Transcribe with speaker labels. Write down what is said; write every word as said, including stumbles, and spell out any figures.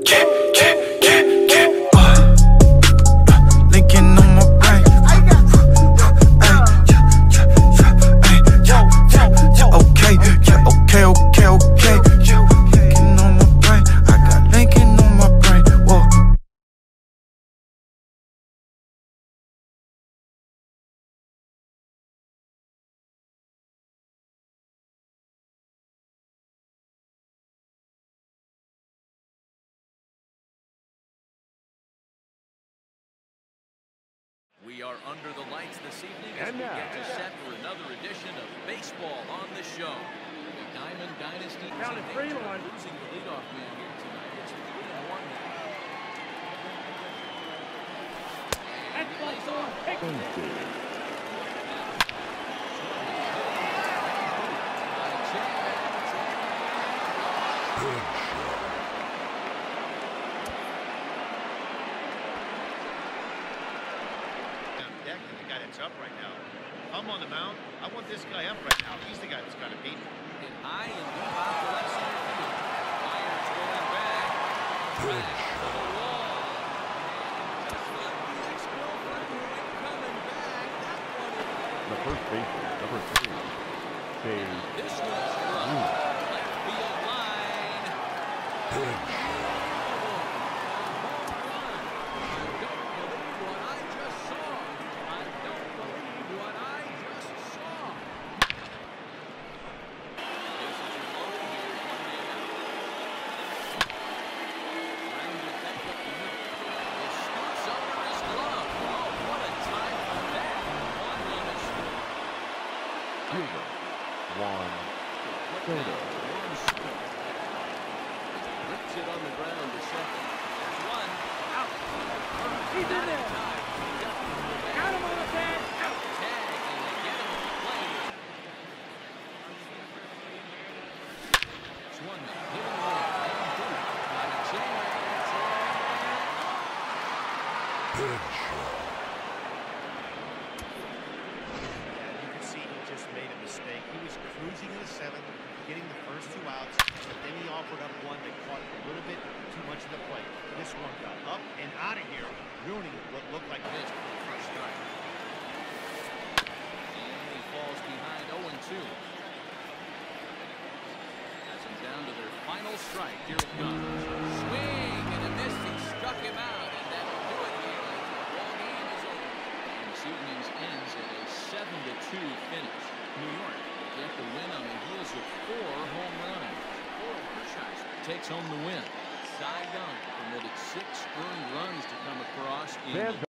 Speaker 1: yeah, yeah, yeah, yeah. Uh, Linking on my brain. Ay, yeah, yeah, yeah, yeah, yeah, yeah. Okay, yeah, okay, okay, okay. Linking on my brain. I got Lincoln on my brain. Whoa.
Speaker 2: We are under the lights this evening as we get to set for another edition of Baseball on the Show. The Diamond Dynasty
Speaker 3: Down at three to one.
Speaker 2: losing the leadoff man here tonight. It's three and one now.
Speaker 3: That's close on.
Speaker 4: Deck and the guy that's up right now. If I'm on the mound, I want this guy up right now. He's the guy that's got to beat me.
Speaker 2: And high and deep out to left center field. Myers going back. Back to the wall. Just like the ex-girlfriend who ain't coming back. That one is
Speaker 5: The first baseman, number three, Dave.
Speaker 2: This one's struck. Left field line. Home run. I don't believe what I just saw. I don't believe what I just saw. Bases are loaded here. One man out. Rounded back up the middle. He scoots under his glove. Oh, what a time for that. One run is scored.
Speaker 5: Cuba, Juan Soto.
Speaker 2: Rips it on the ground to second. There's one. Out.
Speaker 3: He's in there. Got him on the pad. Out.
Speaker 2: Tag, and they get him at the plate. It's one man. Hit him away. And deep. Got a chance.
Speaker 4: Yeah, you can see he just made a mistake. He was cruising in the seventh, getting the first two outs, but then he offered up one that caught a little bit too much of the plate. This one got up and out of here, ruining what looked like a
Speaker 2: Missed the first strike. And he falls behind oh and two. That's them down to their final strike. Here it comes. Swing and a miss. He struck him out, and that'll do it here. The ball game is over. And this evening's ends at a seven to two finish. New York get the win on the heels of four home runs. Orel Hershiser takes home the win. Cy Young permitted six earned runs to come across in
Speaker 5: Fans
Speaker 2: the